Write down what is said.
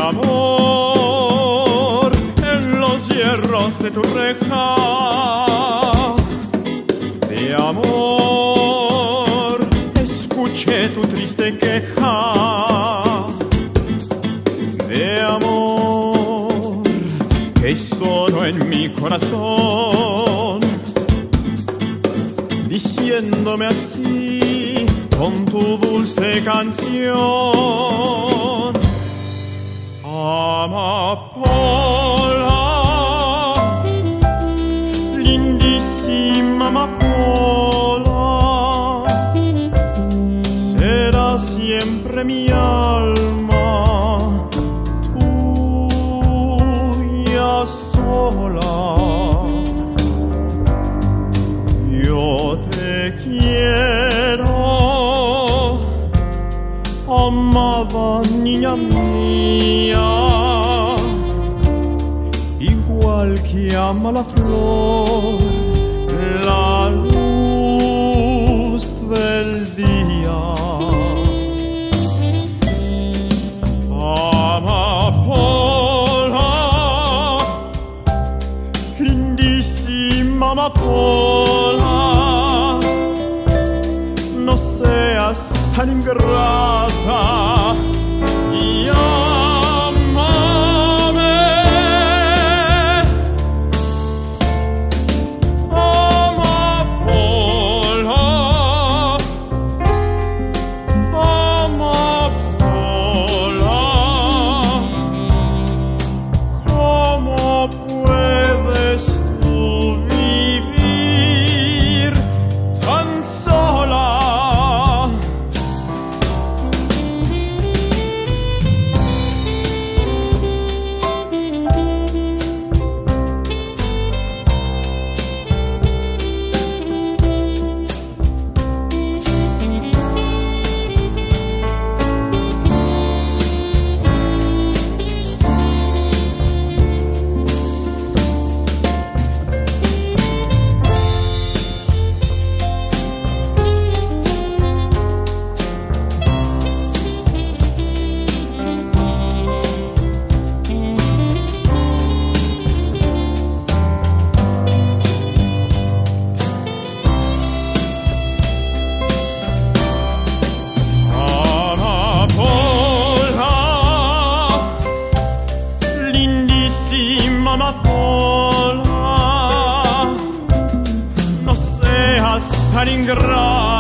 amor en los hierros de tu reja, de amor escuché tu triste queja, de amor que sonó en mi corazón, diciéndome así con tu dulce canción: amapola, lindísima amapola, será siempre mi alma, tuya sola. Yo te quiero, amada niña mía, igual que ama la flor la luz del día. Amapola, lindísima amapola, no seas tan ingrata y ámame. Amapola, amapola, ¿cómo puedes tú vivir tan sola? Amapola, no seas tan ingrata